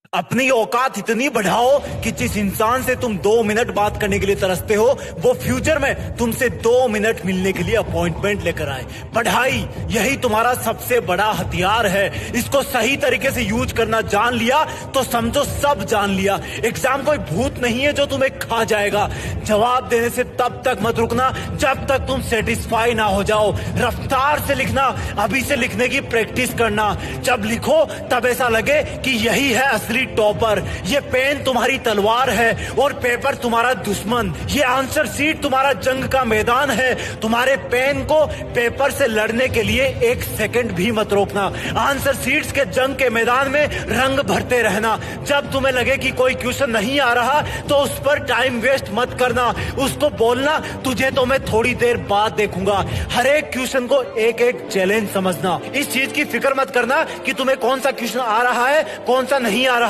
अपनी औकात इतनी बढ़ाओ कि जिस इंसान से तुम 2 मिनट बात करने के लिए तरसते हो वो फ्यूचर में तुमसे 2 मिनट मिलने के लिए अपॉइंटमेंट लेकर आए। पढ़ाई यही तुम्हारा सबसे बड़ा हथियार है। इसको सही तरीके से यूज करना जान लिया तो समझो सब जान लिया। एग्जाम कोई भूत नहीं है जो तुम्हें खा जाएगा। जवाब देने से तब तक मत रुकना जब तक तुम सेटिस्फाई ना हो जाओ। रफ्तार से लिखना, अभी से लिखने की प्रैक्टिस करना। जब लिखो तब ऐसा लगे कि यही है असली टॉपर। ये पेन तुम्हारी तलवार है और पेपर तुम्हारा दुश्मन। ये आंसर शीट तुम्हारा जंग का मैदान है। तुम्हारे पेन को पेपर से लड़ने के लिए 1 सेकंड भी मत रोकना। आंसर शीट्स के जंग के मैदान में रंग भरते रहना। जब तुम्हें लगे कि कोई क्वेश्चन नहीं आ रहा तो उस पर टाइम वेस्ट मत करना। उसको बोलना तुझे तो मैं थोड़ी देर बाद देखूंगा। हर एक क्वेश्चन को एक एक चैलेंज समझना। इस चीज की फिक्र मत करना कि तुम्हें कौन सा क्वेश्चन आ रहा है कौन सा नहीं आ रहा